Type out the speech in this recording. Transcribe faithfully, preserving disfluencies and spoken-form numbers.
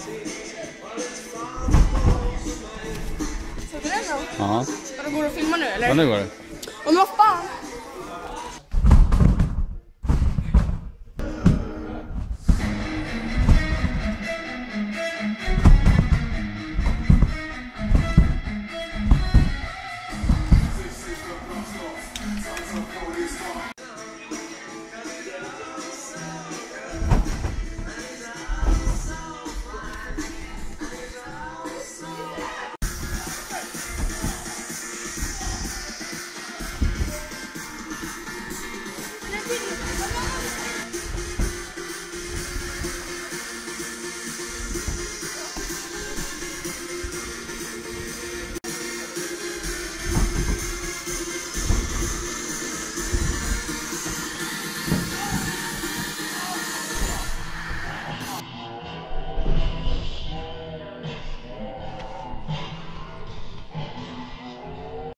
Så det är då? Ja. Och då går det att filma nu eller? Ja, nu går det. Och nu har